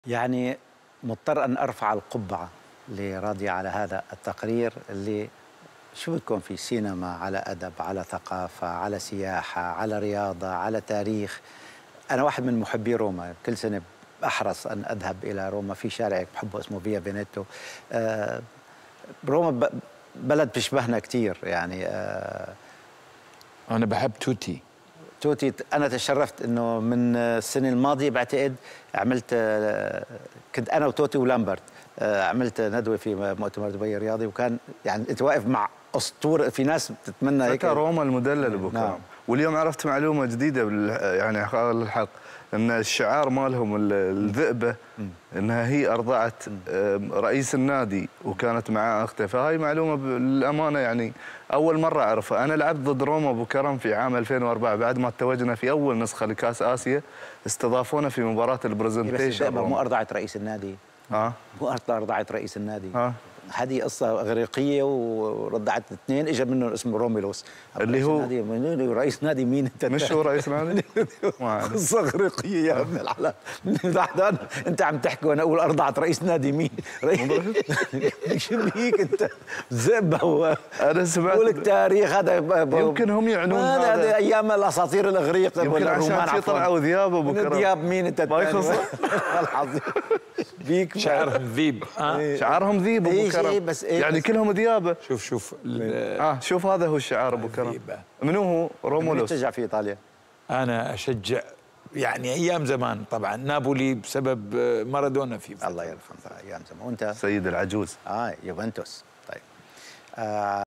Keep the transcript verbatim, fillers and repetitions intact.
يعني مضطر أن أرفع القبعة لراضي على هذا التقرير اللي شو بتكون في سينما، على أدب، على ثقافة، على سياحة، على رياضة، على تاريخ. أنا واحد من محبي روما، كل سنة أحرص أن أذهب إلى روما. في شارع بحبه اسمه فيا فينيتو. آه روما بلد بتشبهنا كثير يعني. آه أنا بحب توتي. توتي أنا تشرفت إنه من السنة الماضية بعتقد عملت، كنت أنا وتوتي ولامبرت عملت ندوة في مؤتمر دبي الرياضي، وكان يعني أنت واقف مع أسطورة، في ناس بتتمنى هيك. روما المدلل أبو كرم. نعم. واليوم عرفت معلومة جديدة يعني خلال الحق، ان الشعار مالهم الذئبه انها هي ارضعت رئيس النادي وكانت معاه اخته، فهاي معلومه بالامانه يعني اول مره اعرفها. انا لعبت ضد روما ابو كرم في عام ألفين وأربعة بعد ما توجنا في اول نسخه لكاس اسيا، استضافونا في مباراه البرزنتيشن. بس مو ارضعت رئيس النادي. اه مو ارضعت رئيس النادي. اه هذه قصة إغريقية ورضعت اثنين، اجى منه اسمه روميلوس اللي هو نادي. رئيس نادي مين انت؟ مش هو رئيس نادي؟ قصة إغريقية يا ابن الحلال. انت عم تحكي وانا اقول ارضعت رئيس نادي مين؟ شو بيك انت؟ زئبة هو. انا سمعت قول لك تاريخ هذا. يمكن هم يعنون هذا هذا ايام الاساطير الاغريق. يمكن عشان في طلعوا ذياب ابو كرم. ذياب مين انت؟ ما يخص العظيم بيك. شعرهم ذيب. اه شعارهم ذيب ابو كرم. بس إيه يعني بس كلهم ذيابه. شوف شوف اه شوف هذا هو الشعار ابو كرم. منو هو؟ رومولوس. تشجع في ايطاليا؟ انا اشجع يعني ايام زمان طبعا نابولي بسبب مارادونا. في الله يرحمه ايام زمان. وانت؟ سيد العجوز. اه يوفنتوس. طيب. آه